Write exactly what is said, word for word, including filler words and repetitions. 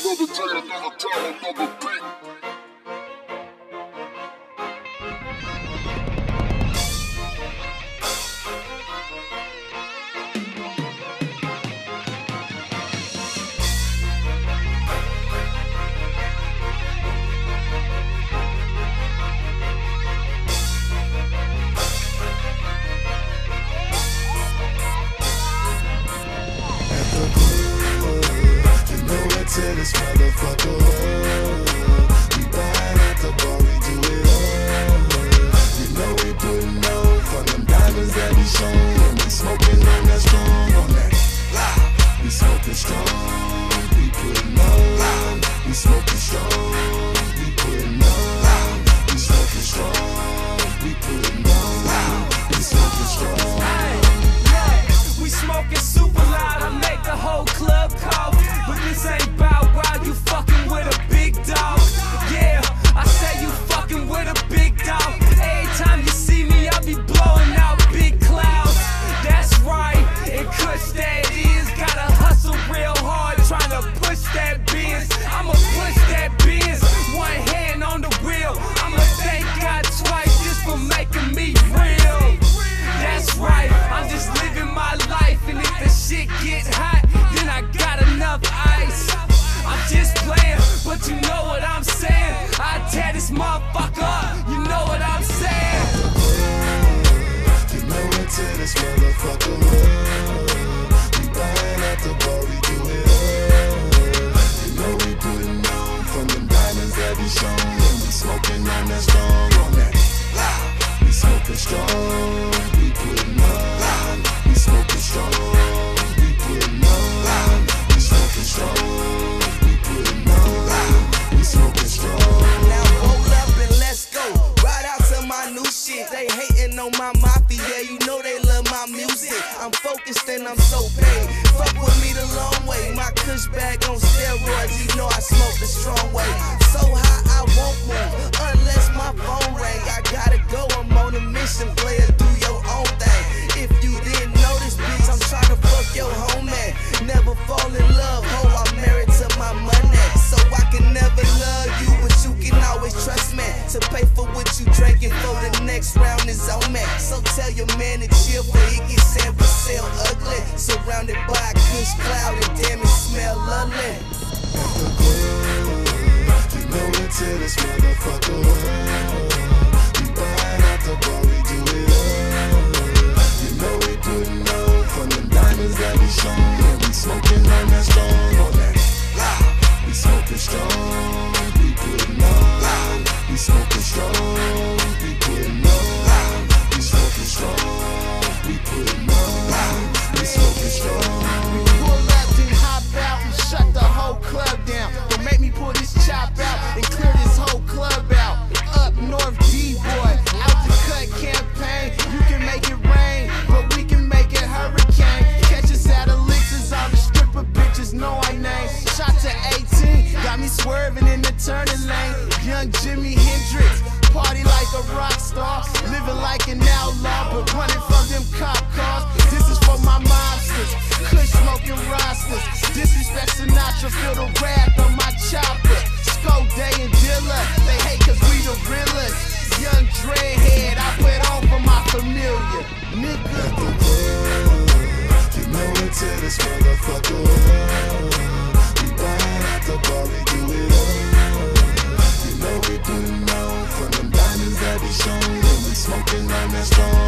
To this motherfucker, we buying at the bar, we do it all. You know we putting on from them diamonds that we showing, and we smoking on that strong, on that loud. We smoking strong, we putting on. We smoking strong, we putting on. We smoking strong, we putting on. We smoking strong. Hey, we smoking super loud, I make the whole club call. But this ain't bout wow, you fucking with a big dog. Yeah, I say you fucking with a big dog. Every time you see me, I be blowing out big clouds. That's right, and kush that is. Gotta hustle real hard, trying to push that Benz. I'ma push that Benz, one hand on the wheel. I'ma thank God twice just for making me real. That's right, I'm just living my life, and if the shit get hot, then I got enough ice. I'm just playing, but you know what I'm saying. I tear this motherfucker up, you know what I'm saying. You know it to this motherfucker. We buying at the bar, we do it all. You know we putting on from them diamonds that we showing, and we smoking on that strong, on that loud. We smoking strong, we putting on. We smoking strong, we putting on. We smoking strong. Now hold up and let's go. Ride out to my new shit. They hating on my mafia, yeah, you know they love my music. I'm focused and I'm so paid. Fuck with me the long way. My kush bag on steroids, you know I smoke the strong way. So high I won't move unless my phone ring. I gotta go, I'm on a mission. Player, do your own thing. If you didn't know this, bitch, I'm trying to fuck your homie. Never fall in love, ho, I'm married to my money. So I can never love you, but you can always trust me to pay for what you drinking for. The next round is on me. So tell your man to chill, for it gets San Francisco ugly. Surrounded by a kush cloud, and damn it smell lovely. You know it to this motherfucker. We buying at the bar, we do it all. You know we putting on from them diamonds that we showing, and we smoking on that strong, on that loud. We smoking strong, we putting on. We smoking strong, we putting on. We smoking strong, we putting on. We smoking strong. We pull up, then hop out and shut the whole club down. Don't make me pull this chop out and clear this whole club out. Up north, D-boy, out the cut campaign. You can make it rain, but we can make it hurricane. Catch us at Elixirs, all the stripper bitches know our name. Shot to eighteen, got me swerving in the turning lane. Young Jimi Hendrix, party like a rock star. Living like an outlaw, but running from them cop cars. This is for my monsters, kush smoking rosters. Disrespect Sinatra, feel the wrath on my chopper. Sco, Day, and Dilla, they hate cause we the realest. Young dreadhead, I put on for my familiar. Nigga. You know it to this motherfucker. We buying at the bar, we do it all. You know we putting on from them diamonds that we showing, and we smoking on that strong.